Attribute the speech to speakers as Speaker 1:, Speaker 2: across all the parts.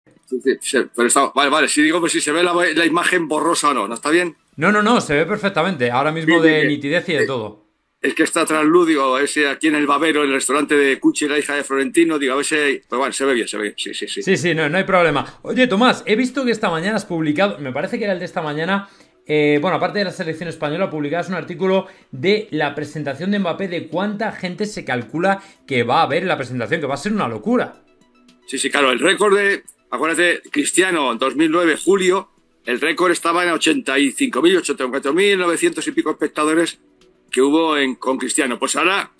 Speaker 1: Sí, sí, sí, pero está, vale, vale, si digo, pues si se ve la imagen borrosa o no, ¿no está bien?
Speaker 2: No, no, no, se ve perfectamente. Ahora mismo
Speaker 1: Bien, bien,
Speaker 2: de
Speaker 1: bien.
Speaker 2: nitidez y de todo.
Speaker 1: Es que está translúdico, ese aquí en el Babero, en el restaurante de Cuchi, la hija de Florentino, digo, a ver si... Pues bueno, se ve bien, se ve bien, sí, sí, sí.
Speaker 2: Sí, sí, no, no hay problema. Oye, Tomás, he visto que esta mañana has publicado, me parece que era el de esta mañana, bueno, aparte de la selección española, publicabas un artículo de la presentación de Mbappé, de cuánta gente se calcula que va a ver en la presentación, que va a ser una locura.
Speaker 1: Sí, sí, claro, el récord de, acuérdate, Cristiano, en 2009, julio, el récord estaba en 85.000, 84.900 y pico espectadores que hubo con Cristiano. Pues ahora,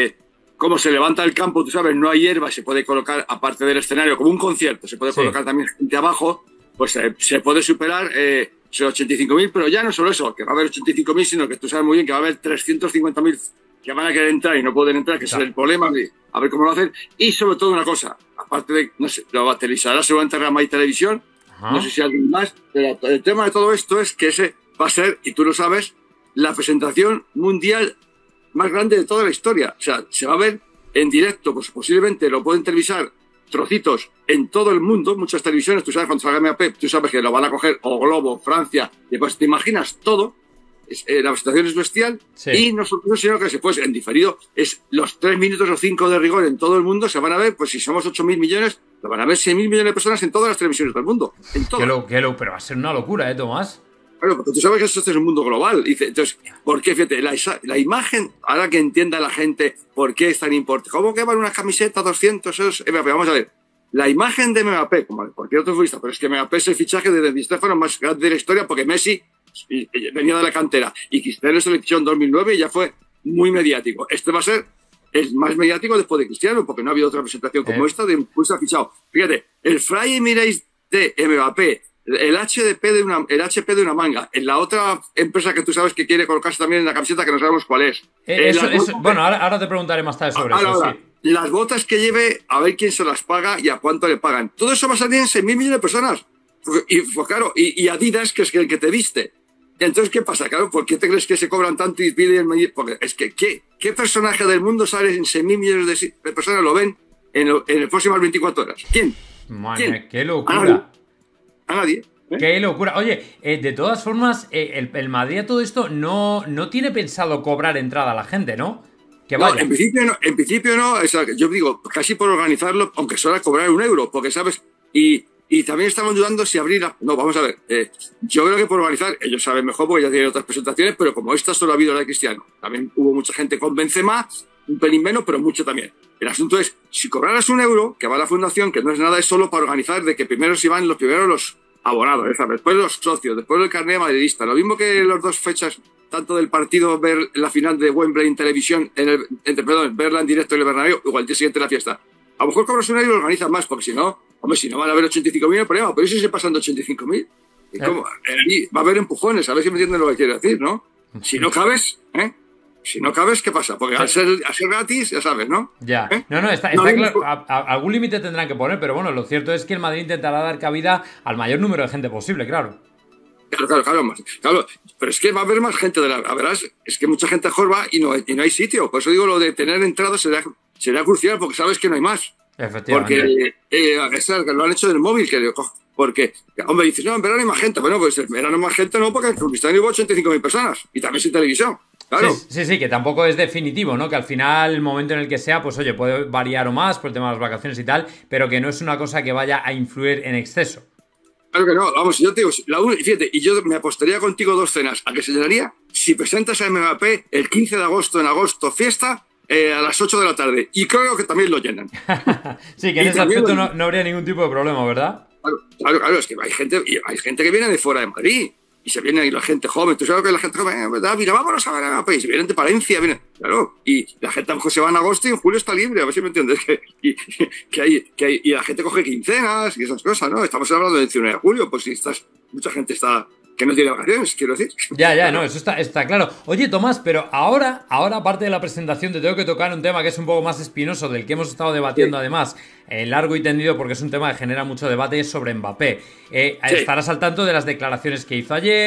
Speaker 1: como se levanta el campo, tú sabes, no hay hierba, se puede colocar, aparte del escenario, como un concierto, se puede
Speaker 2: Sí,
Speaker 1: colocar también gente abajo, pues se puede superar esos 85.000, pero ya no solo eso, que va a haber 85.000, sino que tú sabes muy bien que va a haber 350.000 que van a querer entrar y no pueden entrar, que ese es
Speaker 2: ya.
Speaker 1: el problema, de a ver cómo lo hacen. Y sobre todo una cosa, aparte de, no sé, lo televisará seguramente Rama y Televisión, no sé
Speaker 2: Ajá.
Speaker 1: si alguien más, pero el tema de todo esto es que ese va a ser, y tú lo sabes, la presentación mundial más grande de toda la historia. O sea, se va a ver en directo, pues posiblemente lo pueden televisar trocitos en todo el mundo, muchas televisiones, tú sabes, cuando salga MAP, tú sabes que lo van a coger o Globo, Francia, y pues te imaginas todo, la presentación es bestial,
Speaker 2: Sí.
Speaker 1: y no solo eso, sino que se puede, en diferido, es los 3 minutos o 5 de rigor en todo el mundo, se van a ver, pues si somos 8.000 millones, lo van a ver 6.000 millones de personas en todas las televisiones del mundo, en todas.
Speaker 2: Pero va a ser una locura, Tomás.
Speaker 1: Claro, porque tú sabes que esto es un mundo global. Dice, entonces, ¿por qué? Fíjate, la imagen, ahora que entienda la gente por qué es tan importante. ¿Cómo que van una camiseta 200 euros? Mbappé, vamos a ver. La imagen de Mbappé, como cualquier otro futbolista, pero es que Mbappé es el fichaje de Di Stéfano más grande de la historia porque Messi venía de la cantera y Cristiano selección en 2009 y ya fue muy mediático. Este va a ser el más mediático después de Cristiano porque no ha habido otra presentación como esta de un pulsa fichado. Fíjate, el Fry Emirates de Mbappé, el HP de una manga, en la otra empresa que tú sabes que quiere colocarse también en la camiseta que no sabemos cuál es.
Speaker 2: Bueno, ahora te preguntaré más tarde sobre
Speaker 1: Ahora,
Speaker 2: eso, sí.
Speaker 1: ahora, las botas que lleve, a ver quién se las paga y a cuánto le pagan. Todo eso va a salir en 6.000 millones de personas. Y pues claro, y Adidas, que es el que te viste. Entonces, ¿qué pasa? Claro, ¿por qué te crees que se cobran tanto y piden? Porque es que, ¿qué personaje del mundo sale en 6.000 millones de personas lo ven en las próximas 24 horas? ¿Quién?
Speaker 2: Madre
Speaker 1: ¿Quién?
Speaker 2: mía, qué
Speaker 1: A nadie.
Speaker 2: locura.
Speaker 1: A nadie. ¿Eh?
Speaker 2: Qué locura. Oye, de todas formas, el Madrid a todo esto no tiene pensado cobrar entrada a la gente, ¿no? Que
Speaker 1: No,
Speaker 2: vaya.
Speaker 1: en principio no, o sea, yo digo, casi por organizarlo, aunque solo cobrar 1 euro, porque sabes, y también estamos dudando si abrir, no, vamos a ver, yo creo que por organizar, ellos saben mejor porque ya tienen otras presentaciones, pero como esta solo ha habido la de Cristiano, también hubo mucha gente con Benzema, un pelín menos, pero mucho también. El asunto es, si cobraras 1 euro, que va a la fundación, que no es nada, es solo para organizar, de que primero se van los primeros los abonados, ¿sabes? Después los socios, después el carnet madridista, lo mismo que las dos fechas tanto del partido, ver la final de Wembley en televisión, perdón, verla en directo en el Bernabéu, o al día siguiente de la fiesta. A lo mejor cobras 1 euro y lo organizas más, porque si no, hombre, si no van a haber 85.000, el problema, pero ¿y si se pasan de 85.000? ¿Y
Speaker 2: Eh,
Speaker 1: cómo? Va a haber empujones, a ver si me entienden lo que quiero decir, ¿no? Si no cabes, ¿eh? Si no cabes, ¿qué pasa? Porque al ser gratis, ya sabes, ¿no?
Speaker 2: Ya.
Speaker 1: ¿Eh?
Speaker 2: No, está,
Speaker 1: No,
Speaker 2: está claro. Algún límite tendrán que poner, pero bueno, lo cierto es que el Madrid intentará dar cabida al mayor número de gente posible, claro.
Speaker 1: Claro, claro, claro, claro, pero es que va a haber más gente verás, es que mucha gente jorba y no hay sitio. Por eso digo, lo de tener entradas será crucial, porque sabes que no hay más.
Speaker 2: Efectivamente.
Speaker 1: Porque lo han hecho del móvil, porque, hombre, dices, no, en verano hay más gente. Bueno, pues en verano hay más gente no, porque en Kurdistán hubo 85.000 personas, y también sin televisión,
Speaker 2: Sí,
Speaker 1: claro.
Speaker 2: sí, sí, que tampoco es definitivo, ¿no? Que al final, el momento en el que sea, pues oye, puede variar o más por el tema de las vacaciones y tal, pero que no es una cosa que vaya a influir en exceso.
Speaker 1: Claro que no, vamos, yo te digo, fíjate, y yo me apostaría contigo 2 cenas, ¿a que se llenaría? Si presentas a MAP el 15 de agosto, en agosto, fiesta, a las 8 de la tarde, y creo que también lo llenan.
Speaker 2: Sí, que en
Speaker 1: Y
Speaker 2: ese
Speaker 1: también lo
Speaker 2: aspecto
Speaker 1: llenan.
Speaker 2: no habría ningún tipo de problema, ¿verdad?
Speaker 1: Claro, claro, claro, es que hay gente que viene de fuera de Madrid y se viene y la gente joven, tú sabes que la gente joven, ¿verdad? Mira, vámonos a ver a país, vienen de Palencia, vienen, claro, y la gente a lo mejor se va en agosto y en julio está libre, a ver si me entiendes, y la gente coge quincenas y esas cosas, ¿no? Estamos hablando del 19 de julio, pues si mucha gente está que no tiene vacaciones, quiero decir.
Speaker 2: Ya, no, eso está claro. Oye, Tomás, pero ahora, aparte de la presentación, te tengo que tocar un tema que es un poco más espinoso, del que hemos estado debatiendo
Speaker 1: Sí,
Speaker 2: además, largo y tendido, porque es un tema que genera mucho debate, es sobre Mbappé.
Speaker 1: sí,
Speaker 2: Estarás al tanto de las declaraciones que hizo ayer,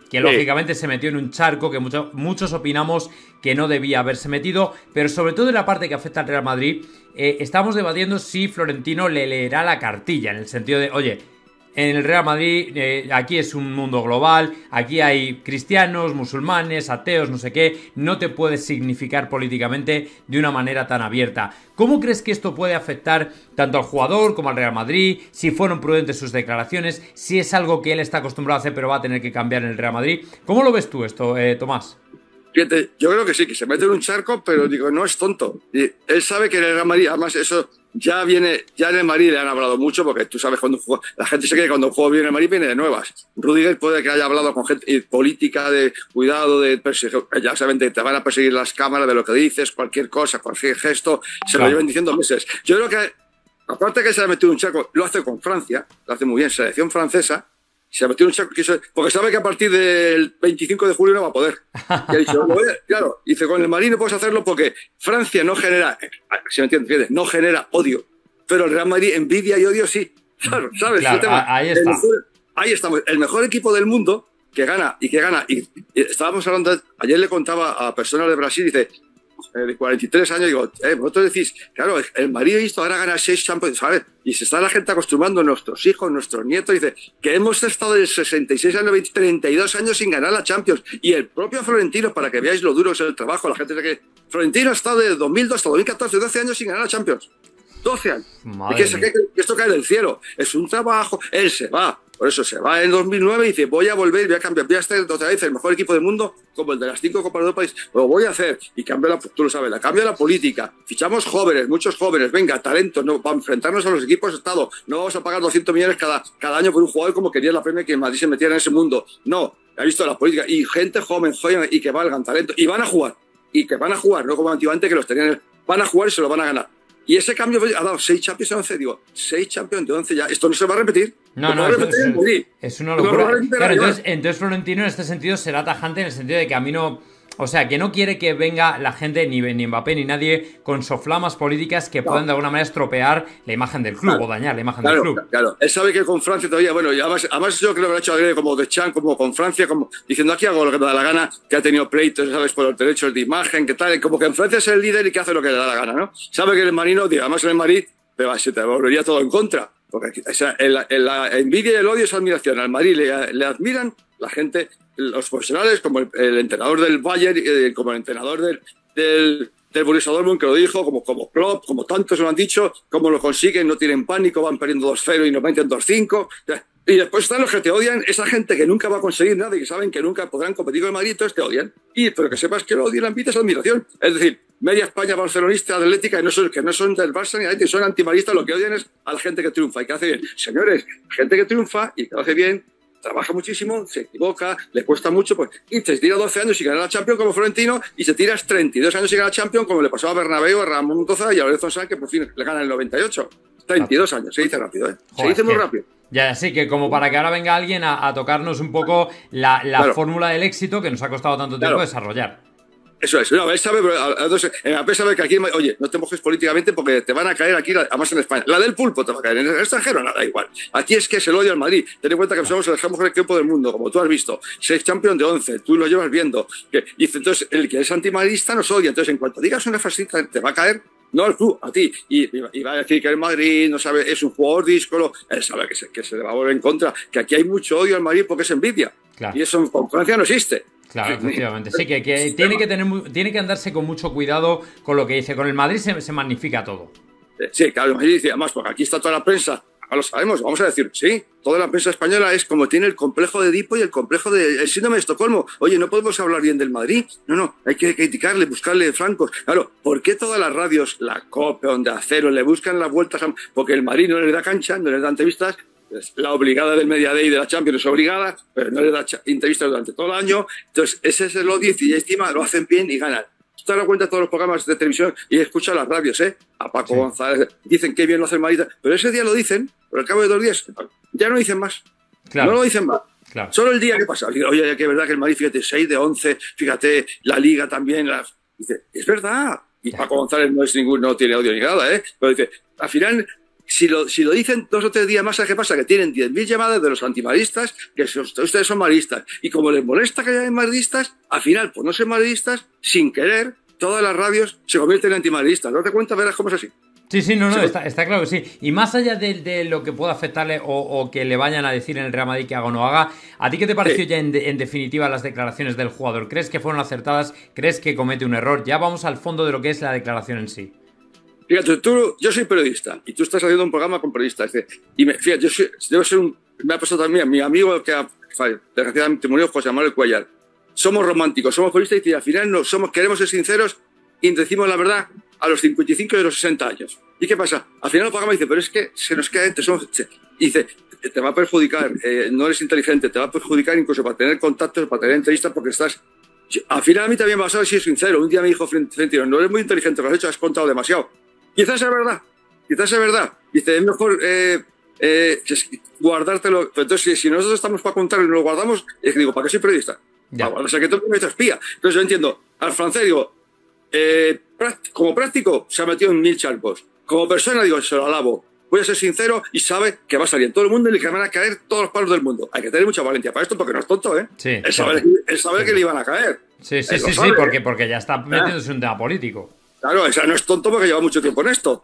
Speaker 2: que lógicamente se metió en un charco que muchos opinamos que no debía haberse metido, pero sobre todo en la parte que afecta al Real Madrid, estamos debatiendo si Florentino le leerá la cartilla, en el sentido de, oye, en el Real Madrid aquí es un mundo global, aquí hay cristianos, musulmanes, ateos, no sé qué, no te puedes significar políticamente de una manera tan abierta. ¿Cómo crees que esto puede afectar tanto al jugador como al Real Madrid? Si fueron prudentes sus declaraciones, si es algo que él está acostumbrado a hacer pero va a tener que cambiar en el Real Madrid. ¿Cómo lo ves tú esto, Tomás?
Speaker 1: Fíjate, yo creo que sí, que se mete en un charco, pero digo, no es tonto. Y él sabe que en el Real Madrid, además eso ya viene, ya en el Madrid le han hablado mucho, porque tú sabes cuando juega, la gente se cree que cuando un juego viene el Madrid viene de nuevas. Rudiger puede que haya hablado con gente política, de cuidado, de perseguir, ya saben, te van a perseguir las cámaras de lo que dices, cualquier cosa, cualquier gesto, se lo llevan diciendo meses. Yo creo que, aparte que se le ha metido en un charco, lo hace con Francia, lo hace muy bien, selección francesa. Se ha metido un charco, porque sabe que a partir del 25 de julio no va a poder. Y ha dicho, claro, dice, con el Madrid no puedes hacerlo porque Francia no genera, si me entiendes, no genera odio, pero el Real Madrid envidia y odio sí. Claro, ¿sabes?
Speaker 2: Claro, ahí está.
Speaker 1: Ahí estamos. El mejor equipo del mundo que gana. Y estábamos hablando, ayer le contaba a personas de Brasil, dice, de 43 años, digo, vosotros decís, claro, el Madrid visto ahora gana 6 Champions, ¿sabes? Y se está la gente acostumbrando, nuestros hijos, nuestros nietos, dice, que hemos estado de 66 años, 32 años sin ganar la Champions. Y el propio Florentino, para que veáis lo duro que es el trabajo, la gente dice que Florentino ha estado de 2002 hasta 2014, 12 años sin ganar la Champions. 12 años. Y que esto cae del cielo. Es un trabajo. Él se va. Por eso se va en 2009 y dice, voy a volver, voy a cambiar, voy a estar otra vez el mejor equipo del mundo, como el de las 5 Copas de Europa. Lo voy a hacer. Y cambia tú lo sabes, cambia la política. Fichamos jóvenes, muchos jóvenes. Venga, talento, no, para enfrentarnos a los equipos de Estado. No vamos a pagar 200 millones cada año por un jugador como quería la Premier que en Madrid se metiera en ese mundo. No, ha visto la política. Y gente joven y que valgan talento. Y van a jugar. Y que van a jugar, no como antiguamente que los tenían. Van a jugar y se lo van a ganar. Y ese cambio ha dado 6 Champions de 11. Digo, 6 Champions de 11 ya. Esto no se va a repetir.
Speaker 2: No, es una locura. Claro, entonces Florentino en este sentido será tajante en el sentido de que a mí no... O sea, que no quiere que venga la gente, ni Mbappé ni nadie, con soflamas políticas que puedan de alguna manera estropear la imagen del club o dañar la imagen del club.
Speaker 1: Claro, él sabe que con Francia todavía, bueno, y además yo creo que lo ha hecho como de Chan, como con Francia, como diciendo aquí hago lo que me da la gana, que ha tenido pleitos, ¿sabes? Por los derechos de imagen, que tal, como que en Francia es el líder y que hace lo que le da la gana, ¿no? Sabe que el marino, además en el Madrid, se te volvería todo en contra. Porque la envidia y el odio es admiración. Al Madrid le admiran la gente, los profesionales, como el entrenador del Bayern, como el entrenador del Borussia Dortmund, que lo dijo, como Klopp, como tantos lo han dicho, cómo lo consiguen, no tienen pánico, van perdiendo 2-0 y nos meten 2-5. Y después están los que te odian, esa gente que nunca va a conseguir nada y que saben que nunca podrán competir con el Madrid, entonces te odian. Pero que sepas que el odio y la envidia es admiración. Es decir, media España barcelonista, atlética, que no son del Barça ni nadie, son antimaristas, lo que odian es a la gente que triunfa y que hace bien. Señores, gente que triunfa y que lo hace bien, trabaja muchísimo, se equivoca, le cuesta mucho, pues, y te tira 12 años sin ganar la Champions como Florentino y se tiras 32 años sin ganar la Champions como le pasó a Bernabéu, a Ramón Mendoza y a Lorenzo Sanz, que por fin le gana en el 98. 32 años, se dice rápido, ¿eh? Se dice muy rápido.
Speaker 2: Ya, sí, que como para que ahora venga alguien a tocarnos un poco la fórmula del éxito que nos ha costado tanto tiempo desarrollar.
Speaker 1: Eso es. No, él sabe, pero Mbappé sabe que aquí, oye, no te mojes políticamente porque te van a caer aquí, además en España. La del pulpo te va a caer. En el extranjero, nada, igual. Aquí es que se lo odia al Madrid. Ten en cuenta que somos el mejor equipo del mundo, como tú has visto. 6 Champions de 11, tú lo llevas viendo. Y entonces, el que es antimadridista nos odia. Entonces, en cuanto digas una frasecita, te va a caer. No al club, a ti. Y va a decir que el Madrid no sabe, es un jugador díscolo. Él sabe que se le va a volver en contra. Que aquí hay mucho odio al Madrid porque es envidia. Claro. Y eso con Francia no existe.
Speaker 2: Claro, efectivamente. Sí, que tiene que andarse con mucho cuidado con lo que dice. Con el Madrid se magnifica todo.
Speaker 1: Sí, claro, el Madrid dice, además, porque aquí está toda la prensa. Ahora lo sabemos, vamos a decir, sí, toda la prensa española es como tiene el complejo de Edipo y el complejo del síndrome de Estocolmo. Oye, no podemos hablar bien del Madrid. No, hay que criticarle, buscarle flancos. Claro, ¿por qué todas las radios, la COPE, Onda Cero, le buscan las vueltas? Porque el Madrid no les da cancha, no les da entrevistas. La obligada del Media Day de la Champions es obligada, pero no le da entrevistas durante todo el año. Entonces, ese es el odio y estima, lo hacen bien y ganan. Tú te das cuenta de todos los programas de televisión y escucha las radios, a Paco González, dicen que bien lo hace el Madrid, pero ese día lo dicen, pero al cabo de 2 días ya no dicen más. Claro. No lo dicen más. Claro. Solo el día que pasa. Oye, que es verdad que el Madrid, fíjate, 6 de 11, fíjate, la Liga también. Dice, es verdad. Y Paco González no tiene odio ni nada, pero dice, al final, si lo dicen 2 o 3 días más, ¿sabes qué pasa? Que tienen 10.000 llamadas de los antimadridistas, que ustedes son madridistas. Y como les molesta que hayan madridistas, al final, por no ser madridistas, sin querer, todas las radios se convierten en antimadridistas. ¿No te cuenta? Verás cómo es así.
Speaker 2: Sí, no, está claro que sí. Y más allá de lo que pueda afectarle o que le vayan a decir en el Real Madrid que haga o no haga, ¿a ti qué te pareció ya en definitiva las declaraciones del jugador? ¿Crees que fueron acertadas? ¿Crees que comete un error? Ya vamos al fondo de lo que es la declaración en sí.
Speaker 1: Fíjate, yo soy periodista y tú estás haciendo un programa con periodistas. Y fíjate, me ha pasado también a mi amigo que desgraciadamente murió, José Manuel Cuellar. Somos románticos, somos periodistas y al final queremos ser sinceros y decimos la verdad a los 55 y a los 60 años. ¿Y qué pasa? Al final el programa dice, pero es que se nos queda gente. Y dice, te va a perjudicar, no eres inteligente, te va a perjudicar incluso para tener contactos, para tener entrevistas, porque estás... Al final a mí también me ha pasado, si es sincero. Un día me dijo Florentino, no eres muy inteligente, lo has hecho, has contado demasiado. Quizás es verdad. Dice, es mejor guardártelo. Entonces, si nosotros estamos para contar y nos lo guardamos, digo, ¿para qué soy periodista? O sea, que tú me estás espía. Entonces yo entiendo, al francés digo, como práctico se ha metido en 1000 charcos. Como persona digo, se lo alabo. Voy a ser sincero y sabe que va a salir en todo el mundo y que van a caer todos los palos del mundo. Hay que tener mucha valentía para esto porque no es tonto, ¿eh?
Speaker 2: Sí,
Speaker 1: él sabe que le iban a caer.
Speaker 2: Sí, porque ya está metiéndose en un tema político.
Speaker 1: Claro, o sea, no es tonto porque lleva mucho tiempo en esto.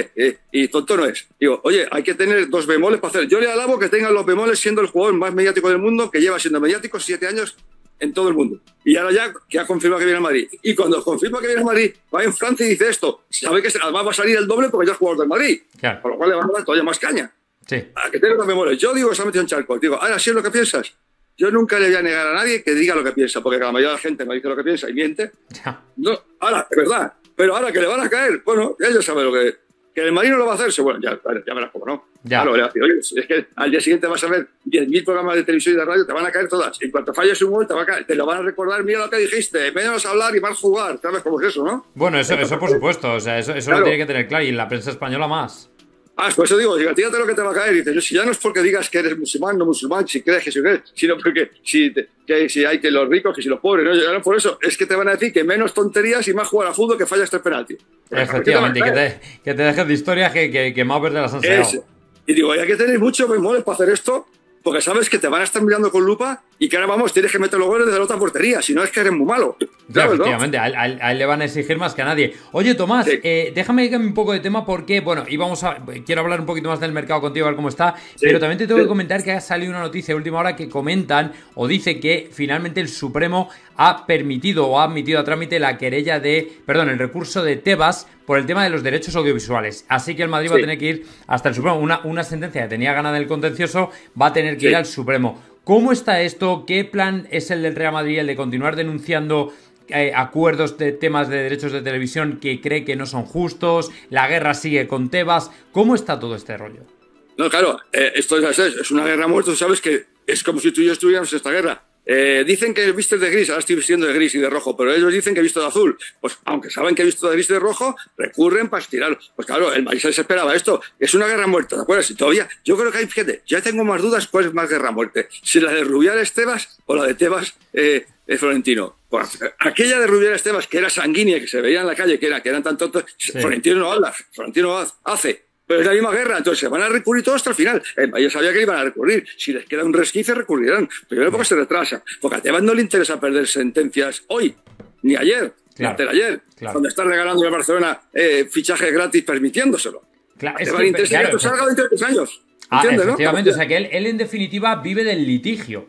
Speaker 1: Y tonto no es. Digo, oye, hay que tener 2 bemoles para hacer. Yo le alabo que tenga los bemoles siendo el jugador más mediático del mundo, que lleva siendo mediático 7 años en todo el mundo. Y ahora ya que ha confirmado que viene a Madrid. Y cuando confirma que viene a Madrid, va en Francia y dice esto. Sabe que además va a salir el doble porque ya es jugador del Madrid.
Speaker 2: Claro.
Speaker 1: Por lo cual le va a dar todavía más caña.
Speaker 2: Sí.
Speaker 1: A que tenga los bemoles. Yo digo que se ha metido en charco. Digo, ahora sí es lo que piensas. Yo nunca le voy a negar a nadie que diga lo que piensa, porque la mayoría de la gente me dice lo que piensa y miente.
Speaker 2: Ya.
Speaker 1: No, ahora, es verdad. Pero ahora que le van a caer, bueno, ellos saben lo que... Que el Madrid no lo va a hacer, bueno, ya verás cómo no.
Speaker 2: Ya.
Speaker 1: Claro, le va a decir, oye, es que al día siguiente vas a ver 10.000 programas de televisión y de radio, te van a caer todas. En cuanto falles un gol, te va a caer. Te lo van a recordar, mira lo que dijiste, menos hablar y más jugar. ¿Sabes cómo es eso, no?
Speaker 2: Bueno, eso por supuesto. O sea, eso
Speaker 1: claro.
Speaker 2: lo tiene que tener claro. Y en la prensa española más.
Speaker 1: Pues eso digo, fíjate lo que te va a caer. Y dices, si ya no es porque digas que eres musulmán, no musulmán, si crees que si crees, sino porque si hay que los ricos, que si los pobres, no, ya no por eso. Es que te van a decir que menos tonterías y más jugar a fútbol que fallas 3 penaltis.
Speaker 2: Efectivamente, que te dejes de historias que más verde las han sacado.
Speaker 1: Y digo, hay que tener mucho bemoles para hacer esto, porque sabes que te van a estar mirando con lupa y que ahora vamos, tienes que meter los goles desde la otra portería, si no es que eres muy malo.
Speaker 2: Claro, efectivamente, ¿no? A él le van a exigir más que a nadie. Oye, Tomás, sí. Déjame que un poco de tema porque, bueno, quiero hablar un poquito más del mercado contigo, a ver cómo está, sí, pero también te tengo que comentar que ha salido una noticia de última hora que comentan o dice que finalmente el Supremo ha permitido o ha admitido a trámite la querella el recurso de Tebas por el tema de los derechos audiovisuales. Así que el Madrid va a tener que ir hasta el Supremo. Una sentencia que tenía ganada en el contencioso va a tener que ir al Supremo. ¿Cómo está esto? ¿Qué plan es el del Real Madrid, el de continuar denunciando acuerdos de temas de derechos de televisión que cree que no son justos? La guerra sigue con Tebas. ¿Cómo está todo este rollo?
Speaker 1: No, claro, esto es una guerra muerta. Sabes que es como si tú y yo estuviéramos en esta guerra. Dicen que vistes de gris, ahora estoy vistiendo de gris y de rojo, pero ellos dicen que he visto de azul. Pues aunque saben que he visto de gris y de rojo, recurren para estirarlo. Pues claro, el Madrid se esperaba esto. Es una guerra muerta, ¿de acuerdo? Si todavía, yo creo que hay gente, ya tengo más dudas cuál es más guerra muerte. Si la de Rubiales Tebas o la de Tebas Florentino. Pues, aquella de Rubiales Tebas, que era sanguínea, que se veía en la calle, que eran tan tontos, sí. Florentino no habla, Florentino hace. Pero es la misma guerra, entonces se van a recurrir todos hasta el final. Yo sabía que iban a recurrir. Si les queda un resquicio, recurrirán. Primero porque se retrasa. Porque a Tebas no le interesa perder sentencias hoy, ni ayer, ni ayer, cuando está regalando a Barcelona fichajes gratis permitiéndolo.
Speaker 2: Claro,
Speaker 1: a Tebas le interesa que salga dentro de 3 años. ¿Entiendes,
Speaker 2: efectivamente,
Speaker 1: no?
Speaker 2: O sea que él en definitiva vive del litigio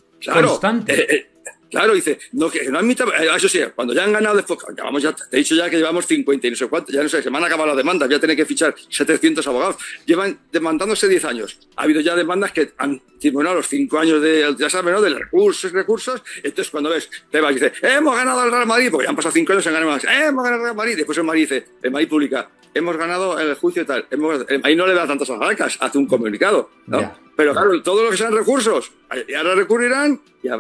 Speaker 1: constante. Claro, dice, no, que no admita, eso sí, cuando ya han ganado después, te he dicho ya que llevamos 50 y no sé cuánto, ya no sé, se me han acabado las demandas, voy a tener que fichar 700 abogados, llevan demandándose 10 años, ha habido ya demandas que han terminado los 5 años ya sabes, ¿no?, de recursos, entonces cuando ves, te vas y dices, hemos ganado al Real Madrid, porque ya han pasado 5 años y han ganado más, hemos ganado al Real Madrid, después el Madrid publica, hemos ganado el juicio y tal, ahí no le da tantas alarancas, hace un comunicado, ¿no? Yeah. Pero claro, todo lo que sean recursos, y ahora recurrirán y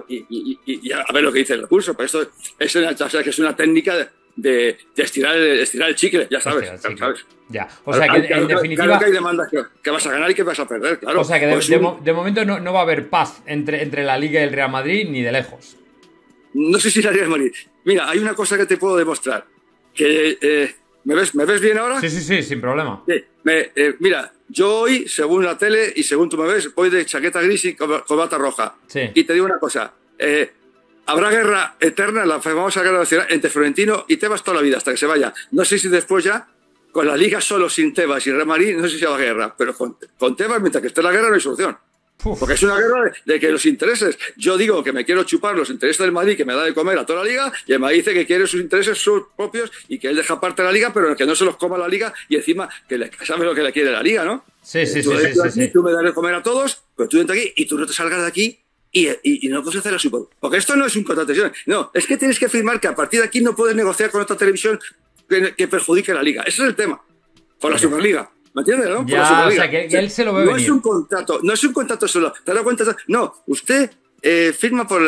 Speaker 1: a ver lo que dice el recurso. Pero esto es una técnica de estirar el chicle, ya sabes. ¿sabes?
Speaker 2: Ya. O sea que en definitiva.
Speaker 1: Claro que hay demandas que vas a ganar y que vas a perder, claro.
Speaker 2: O sea que de momento no va a haber paz entre la Liga y el Real Madrid ni de lejos.
Speaker 1: No sé si la Liga del Madrid. Mira, hay una cosa que te puedo demostrar. Que, ¿me ves bien ahora?
Speaker 2: Sí, sin problema.
Speaker 1: Sí, mira. yo hoy, según la tele y según tú me ves, voy de chaqueta gris y corbata roja.
Speaker 2: Sí.
Speaker 1: Y te digo una cosa, habrá guerra eterna, la famosa guerra nacional entre Florentino y Tebas toda la vida, hasta que se vaya. No sé si después ya, con la Liga solo sin Tebas y Real Madrid, no sé si habrá guerra, pero con Tebas, mientras que esté la guerra, no hay solución. Porque es una guerra de que los intereses, yo digo que me quiero chupar los intereses del Madrid, que me da de comer a toda la Liga, y el Madrid dice que quiere sus intereses sus propios y que él deja parte de la Liga, pero que no se los coma la Liga y encima que sabe lo que le quiere la Liga, ¿no?
Speaker 2: Sí.
Speaker 1: Tú me das de comer a todos, pero tú entras aquí y tú no te salgas de aquí y no puedes hacer la Super. Porque esto no es un contrato de televisión, no, es que tienes que firmar que a partir de aquí no puedes negociar con otra televisión que perjudique la Liga. Ese es el tema, con la Superliga. ¿Me entiendes, no?
Speaker 2: Ya, o sea, que él se lo ve
Speaker 1: no
Speaker 2: venir.
Speaker 1: No es un contrato solo. ¿Te das cuenta? No, usted firma con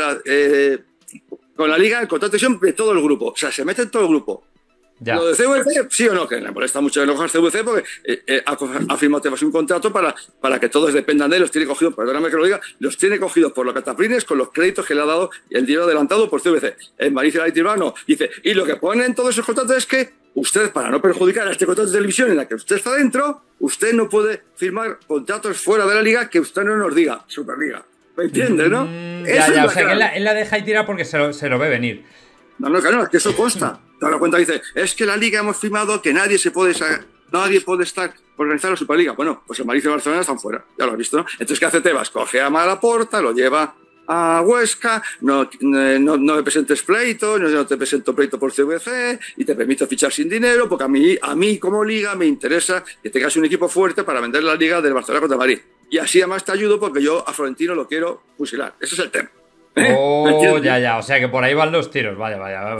Speaker 1: la Liga el contrato de televisión de todo el grupo. O sea, se mete en todo el grupo.
Speaker 2: Ya.
Speaker 1: Lo de CVC, sí o no, que le molesta mucho enojar CVC porque ha firmado Tebas un contrato para que todos dependan de él. Los tiene cogidos, perdóname que lo diga, los tiene cogidos por los cataplines con los créditos que le ha dado el dinero adelantado por CVC. En Maricia no. Dice, y lo que ponen en todos esos contratos es que usted, para no perjudicar a este contrato de televisión en la que usted está dentro, usted no puede firmar contratos fuera de la Liga que usted no nos diga, Superliga. ¿Me entiendes, no?
Speaker 2: Ya, o sea, que él la deja y tira porque se lo ve venir.
Speaker 1: No, es que eso consta. Te das cuenta, dice, es que la Liga hemos firmado que nadie puede estar organizar la Superliga. Bueno, pues el Madrid y el Barcelona están fuera, ya lo has visto, ¿no? Entonces, ¿qué hace Tebas? Coge a Malaporta, lo lleva a Huesca, no me presentes pleito, no te presento pleito por CVC y te permito fichar sin dinero, porque a mí como Liga me interesa que tengas un equipo fuerte para vender la Liga del Barcelona contra Madrid. Y así además te ayudo porque yo a Florentino lo quiero fusilar. Ese es el tema.
Speaker 2: Oh, ya, o sea que por ahí van los tiros, vale.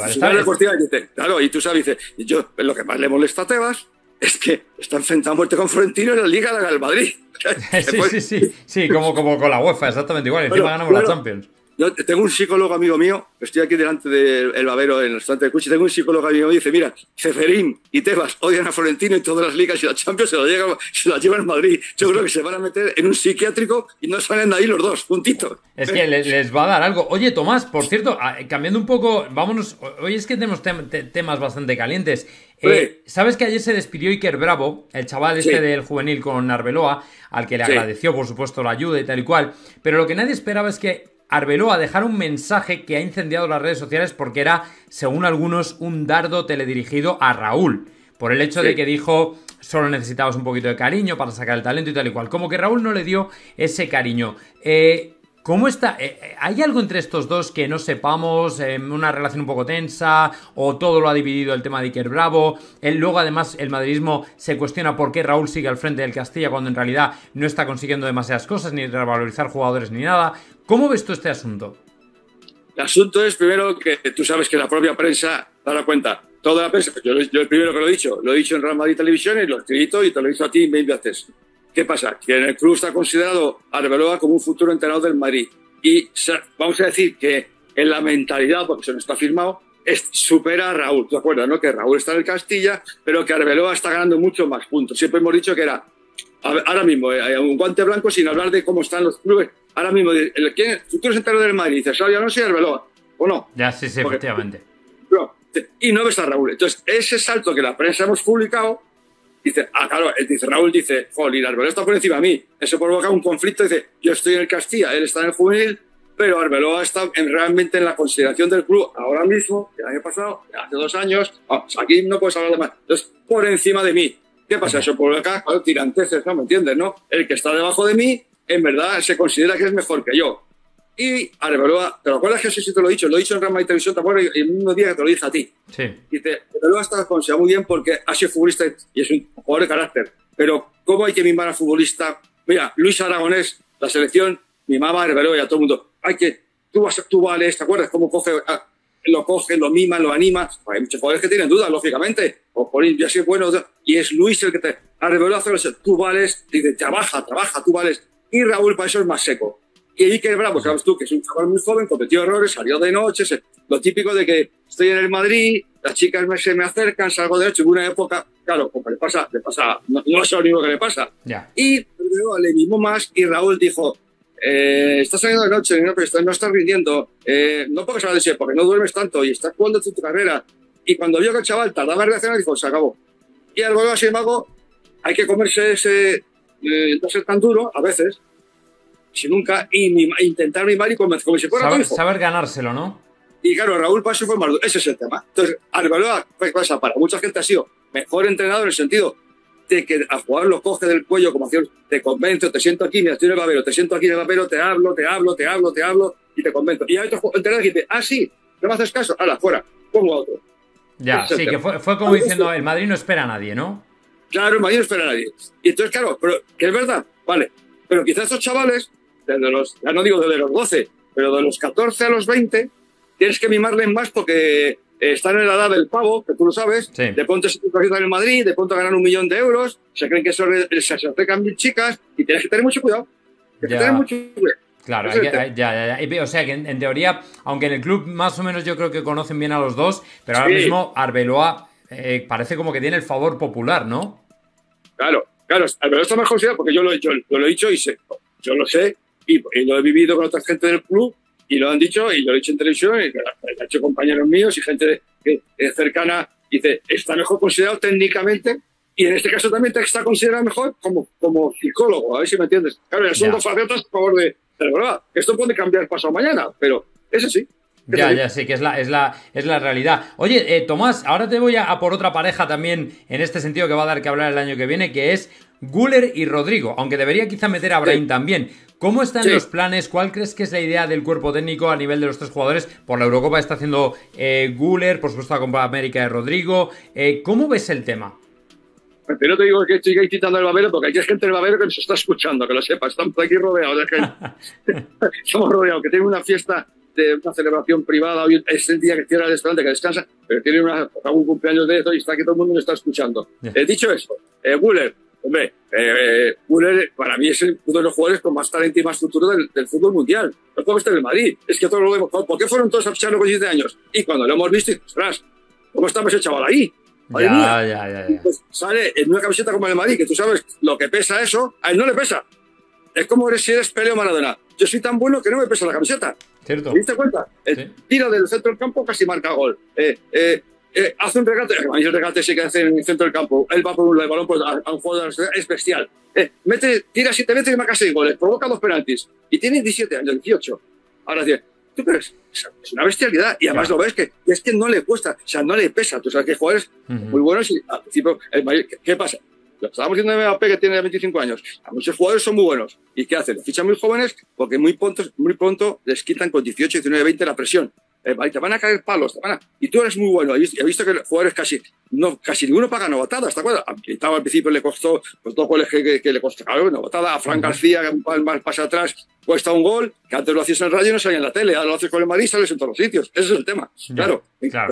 Speaker 1: Claro, y tú sabes, dice, lo que más le molesta a Tebas es que está enfrentado a muerte con Florentino en la Liga del Madrid.
Speaker 2: Sí, como con la UEFA, exactamente igual, encima ganamos la Champions.
Speaker 1: Yo tengo un psicólogo amigo mío, estoy aquí delante del babero en el restaurante del Cuchi, tengo un psicólogo amigo mío que dice, mira, Ceferín y Tebas odian a Florentino y todas las ligas y la Champions se la llevan a Madrid. Yo creo que se van a meter en un psiquiátrico y no salen de ahí los dos, juntitos.
Speaker 2: Es que les va a dar algo. Oye, Tomás, por cierto, cambiando un poco, vámonos, hoy es que tenemos temas bastante calientes. ¿Sabes que ayer se despidió Iker Bravo, el chaval del juvenil con Arbeloa, al que le agradeció, por supuesto, la ayuda y tal y cual? Pero lo que nadie esperaba es que Arbeloa dejara un mensaje que ha incendiado las redes sociales porque era, según algunos, un dardo teledirigido a Raúl. Por el hecho de que dijo, solo necesitabas un poquito de cariño para sacar el talento y tal y cual. Como que Raúl no le dio ese cariño. ¿Cómo está? ¿Hay algo entre estos dos que no sepamos? ¿Una relación un poco tensa? ¿O todo lo ha dividido el tema de Iker Bravo? Luego, además, el madridismo se cuestiona por qué Raúl sigue al frente del Castilla cuando en realidad no está consiguiendo demasiadas cosas, ni revalorizar jugadores ni nada. ¿Cómo ves tú este asunto?
Speaker 1: El asunto es, primero, que tú sabes que la propia prensa da cuenta. Toda la prensa, yo el primero que lo he dicho en Real Madrid Televisión y lo he escrito y te lo he dicho a ti 20 veces. ¿Qué pasa? Que en el club está considerado Arbeloa como un futuro entrenador del Madrid. Y vamos a decir que en la mentalidad, porque se nos está firmado, supera a Raúl. ¿Te acuerdas, no? Que Raúl está en el Castilla, pero que Arbeloa está ganando muchos más puntos. Siempre hemos dicho que era, ahora mismo, un guante blanco sin hablar de cómo están los clubes. Ahora mismo, ¿quién es el futuro entrenador del Madrid? Dice, Xabi Alonso y Arbeloa. ¿O no?
Speaker 2: Ya, sí, efectivamente.
Speaker 1: Y no ves a Raúl. Entonces, ese salto que la prensa hemos publicado, dice, claro, Raúl dice, joder, Arbeloa está por encima de mí. Eso provoca un conflicto. Dice, yo estoy en el Castilla, él está en el juvenil, pero Arbeloa está realmente en la consideración del club ahora mismo, el año pasado, hace 2 años. Aquí no puedes hablar de más. Entonces, por encima de mí. ¿Qué pasa? Eso por acá, claro, tiranteces, ¿no? ¿Me entiendes, no? El que está debajo de mí, en verdad, se considera que es mejor que yo. Y Arbeloa, ¿te lo acuerdas que eso sí te lo he dicho? Lo he dicho en Real Madrid Televisión, ¿te acuerdas? El mismo día que te lo dije a ti.
Speaker 2: Sí.
Speaker 1: Dice, Arbeloa está considerado muy bien porque ha sido futbolista y es un jugador de carácter. Pero, ¿cómo hay que mimar al futbolista? Mira, Luis Aragonés, la selección, mimaba a Arbeloa y a todo el mundo. Tú vales, ¿te acuerdas? Cómo lo coge, lo mima, lo anima. Hay muchos jugadores que tienen dudas, lógicamente. O por ya si es bueno. Y es Luis el que te... Arbeloa hace eso. Tú vales, dice, trabaja, tú vales. Y Raúl para eso es más seco. Y Iker Bravo, sabes tú, que es un chaval muy joven, cometió errores, salió de noche, lo típico de que estoy en el Madrid, las chicas se me acercan, salgo de noche, en una época, claro, como le pasa, no es lo único que le pasa.
Speaker 2: Yeah.
Speaker 1: Y le mimó más y Raúl dijo, estás saliendo de noche, pero no estás rindiendo, no porque salgas de noche, porque no duermes tanto y estás jugando tu carrera. Y cuando vio que el chaval tardaba en reaccionar, dijo, se acabó. Y al volver, sin embargo, hay que comerse no ser tan duro, a veces, si nunca, intentar mimar y convencer, como si fuera tu hijo.
Speaker 2: Saber ganárselo, ¿no?
Speaker 1: Y claro, Raúl Paso fue más duro. Ese es el tema. Entonces, Arbeloa, pues pasa, para mucha gente ha sido mejor entrenado en el sentido de que al jugador lo coge del cuello como acción, te convenzo, te siento aquí, mira, estoy en el babero, te siento aquí en el babero, te hablo y te convenzo. Y hay otro entrenador que dice, sí, no me haces caso, hala, fuera, pongo a otro.
Speaker 2: Ya, sí, que fue como diciendo, el Madrid no espera a nadie, ¿no?
Speaker 1: Claro, el Madrid no espera a nadie. Y entonces, claro, pero que es verdad, vale, pero quizás estos chavales, ya no digo de los 12, pero de los 14 a los 20, tienes que mimarles más porque están en la edad del pavo, que tú lo sabes,
Speaker 2: sí.
Speaker 1: De pronto se en el Madrid, de pronto ganan 1 millón de euros, se creen que eso se acercan 1000 chicas y tienes que tener mucho cuidado.
Speaker 2: Claro, ya. O sea que en teoría, aunque en el club más o menos yo creo que conocen bien a los dos, pero ahora mismo Arbeloa parece como que tiene el favor popular, ¿no?
Speaker 1: Claro, Arbeloa está más considerado porque yo lo he dicho y yo lo sé y lo he vivido con otra gente del club. Y lo han dicho, y lo he dicho en televisión, y lo han hecho compañeros míos y gente cercana, dice, está mejor considerado técnicamente, y en este caso también está considerado mejor como psicólogo, a ver si me entiendes. Claro, son dos facetas a favor de la verdad. Esto puede cambiar pasado mañana, pero es así.
Speaker 2: Ya, sí, que es la realidad. Oye, Tomás, ahora te voy a por otra pareja también en este sentido que va a dar que hablar el año que viene, que es Güler y Rodrigo, aunque debería quizá meter a Brahim también. ¿Cómo están los planes? ¿Cuál crees que es la idea del cuerpo técnico a nivel de los 3 jugadores? Por la Eurocopa está haciendo Güler, por supuesto la Copa América de Rodrigo. ¿Cómo ves el tema?
Speaker 1: Pero te digo que estoy quitando el babero porque hay gente del babero que nos está escuchando, que lo sepas. Estamos aquí rodeados de gente. Estamos rodeados, que tienen una fiesta de una celebración privada. Hoy es el día que cierra el restaurante, que descansa, pero tiene un cumpleaños de esto y está aquí todo el mundo me está escuchando. Dicho eso, Güler, hombre, Güler para mí es uno de los jugadores con más talento y más futuro del fútbol mundial. No puedo estar en el Madrid. Es que todos lo vemos. ¿Por qué fueron todos a ficharlo con 17 años? Y cuando lo hemos visto, ostras, ¿cómo estaba ese chaval ahí?
Speaker 2: Ya.
Speaker 1: Pues sale en una camiseta como el de Madrid, que tú sabes lo que pesa eso, a él no le pesa. Es como si eres Pelé o Maradona. Yo soy tan bueno que no me pesa la camiseta.
Speaker 2: ¿Cierto?
Speaker 1: ¿Te diste cuenta?
Speaker 2: Sí.
Speaker 1: Tira del centro del campo, casi marca gol. Hace un regate, el regate sí que hace en el centro del campo. Él va por un lado, el balón por a un jugador es bestial. Tira 7 veces y marca 6 goles, provoca 2 penaltis. Y tiene 17 años, 18. Ahora dices, ¿tú crees? Es una bestialidad. Y además lo ves que es que no le cuesta, o sea, no le pesa. Tú sabes que hay jugadores muy buenos y al principio, ¿qué pasa? Lo estábamos diciendo de Mbappé, que tiene 25 años. A muchos jugadores son muy buenos. ¿Y qué hacen? Fichan muy jóvenes porque muy pronto les quitan con 18, 19, 20 la presión. Te van a caer palos, y tú eres muy bueno. He visto que los jugadores casi ninguno paga novatadas, ¿te acuerdas? Al principio le costó los 2 goles que le costó, claro, novatada. A Fran García, que un mal pase atrás, cuesta un gol, que antes lo hacías en el Radio y no salía en la tele, ahora lo haces con el Madrid y sales en todos los sitios. Ese es el tema, claro.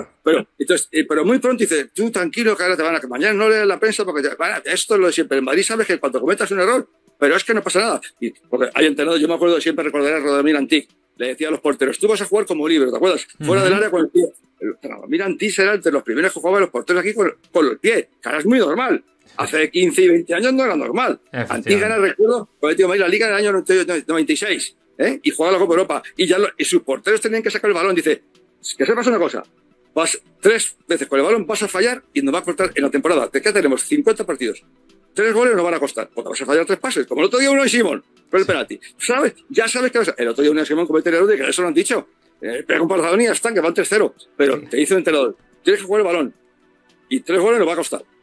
Speaker 1: Pero muy pronto dices, tú tranquilo, que ahora te van a... Mañana no lees la prensa porque esto es lo de siempre. El Madrid sabes que cuando cometas un error, pero es que no pasa nada. Porque hay entrenadores, yo me acuerdo de siempre recordar a Rodamir Antí. Le decía a los porteros, tú vas a jugar como libre, ¿te acuerdas? Fuera del área con el pie. Mira, Antís era entre los primeros que jugaban los porteros aquí con el pie. Que ahora es muy normal. Hace 15 y 20 años no era normal. Antís gana, recuerdo, con el tío Madrid la Liga en el año 96, y juega la Copa Europa. Y sus porteros tenían que sacar el balón. Dice, que sepas una cosa, vas 3 veces con el balón, vas a fallar y nos va a cortar en la temporada. ¿De qué tenemos? 50 partidos. 3 goles nos van a costar, porque vas a fallar 3 pases, como el otro día uno de Simón, por el penalti. ¿Sabes? Ya sabes que vas a... El otro día uno de Simón comete el error de que eso lo han dicho. Pega un paradón y ya están, que van 3-0. Pero te dice el entrenador, tienes que jugar el balón. Y 3 goles nos va a costar.